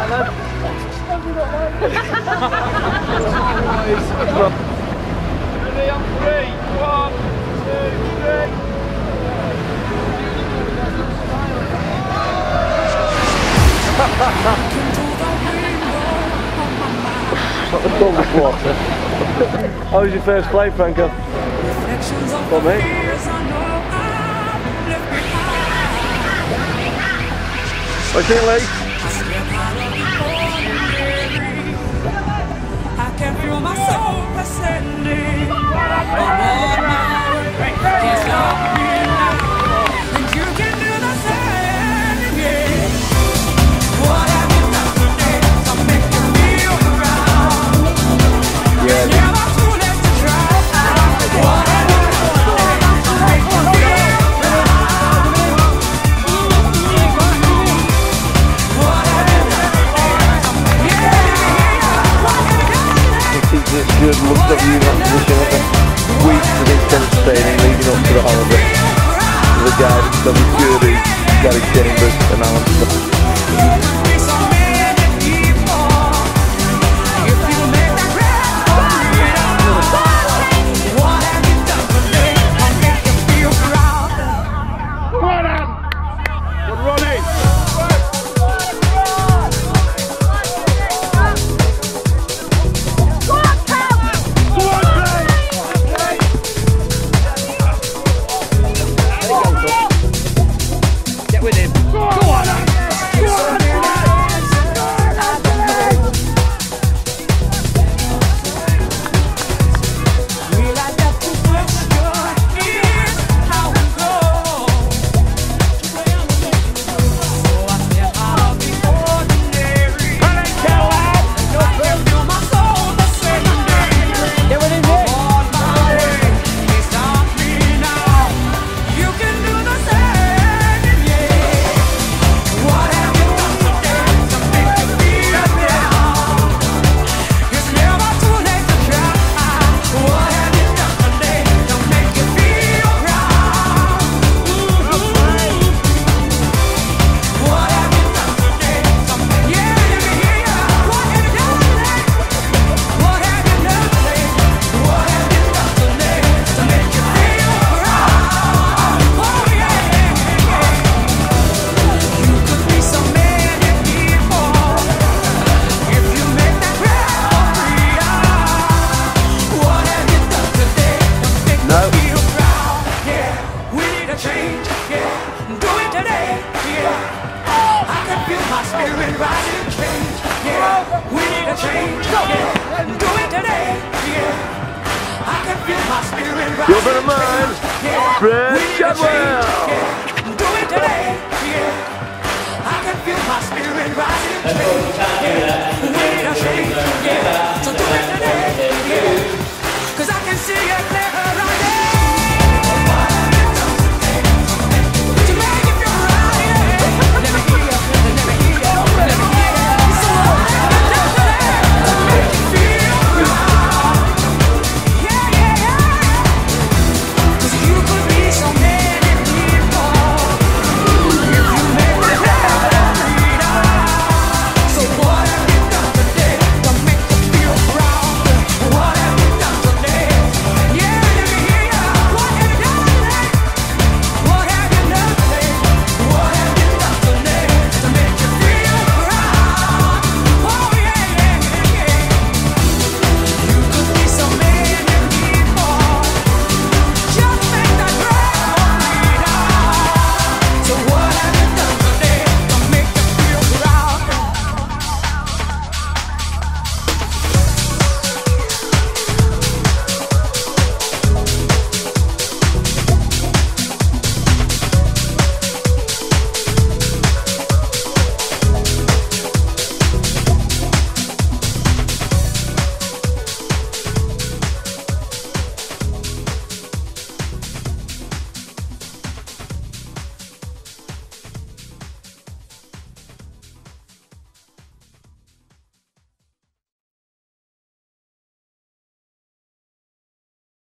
Ready on 3. 1, 2, 3. How was your first flight, Franco? What, mate? What's it like? I can feel my soul ascending. I'm on my way. Can't stop me now. And you can do the same, yeah. What have you done today to make you feel proud? Yeah. It's never too late to try. What have you done today to make you feel proud? What have you done today to make you This good looked at you in that position of weeks of intense training leading up to the holiday. The guidance of the jury, Gary Chambers announced. Your friend of mine, Fred Chadwell. Do it today, yeah. I can feel my spirit rising.